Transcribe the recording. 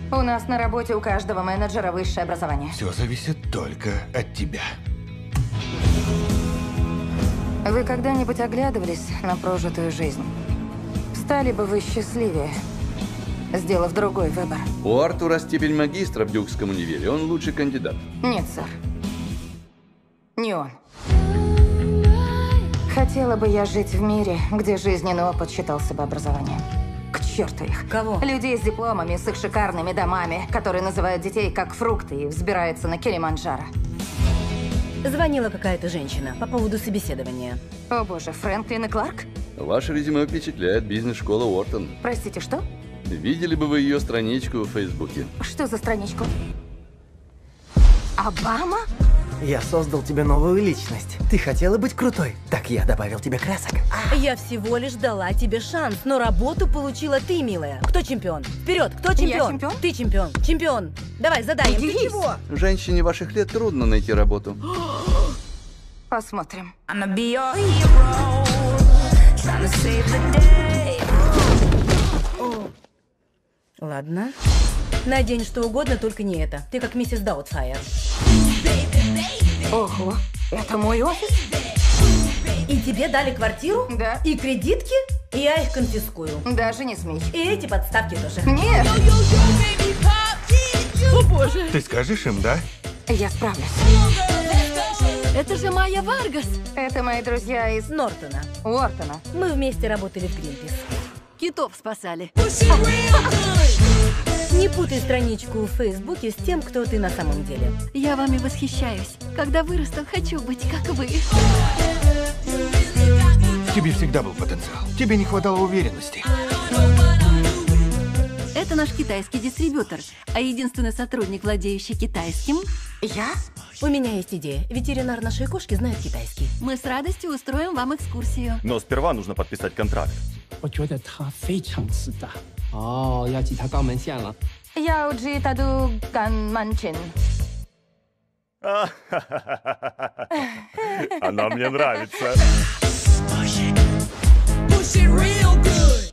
У нас на работе у каждого менеджера высшее образование. Все зависит только от тебя. Вы когда-нибудь оглядывались на прожитую жизнь? Стали бы вы счастливее, сделав другой выбор? У Артура степень магистра в Дюкском универе. Он лучший кандидат. Нет, сэр. Не он. Хотела бы я жить в мире, где жизненный опыт считался бы образованием. К черту их. Кого? Людей с дипломами, с их шикарными домами, которые называют детей как фрукты и взбираются на Килиманджаро. Звонила какая-то женщина по поводу собеседования. О боже, Фрэнклин и Кларк? Ваше резюме впечатляет. Бизнес-школа Уортон. Простите, что? Видели бы вы ее страничку в Фейсбуке? Что за страничку? Обама? Я создал тебе новую личность. Ты хотела быть крутой? Так я добавил тебе красок. Я всего лишь дала тебе шанс, но работу получила ты, милая. Кто чемпион? Вперед, кто чемпион? Я чемпион? Ты чемпион. Чемпион. Давай, задай им. Ты чего? Женщине ваших лет трудно найти работу. Посмотрим. Ладно. Надень что угодно, только не это. Ты как миссис Даутфайр. Ого, это мой офис? И тебе дали квартиру? Да. И кредитки? Я их конфискую. Даже не смей. И эти подставки тоже. Нет! О боже! Ты скажешь им, да? Я справлюсь. Это же Майя Варгас. Это мои друзья из Нортона. Уортона. Мы вместе работали в Гринпис. Китов спасали. Не путай страничку в Фейсбуке с тем, кто ты на самом деле. Я вами восхищаюсь. Когда вырасту, хочу быть как вы. В тебе всегда был потенциал. Тебе не хватало уверенности. Это наш китайский дистрибьютор, а единственный сотрудник, владеющий китайским. Я? У меня есть идея. Ветеринар нашей кошки знает китайский. Мы с радостью устроим вам экскурсию. Но сперва нужно подписать контракт. 我觉得他非常自大。哦，要记他肛门腺了。 Я уджи таду ганманчин. Она мне нравится. Push it real good.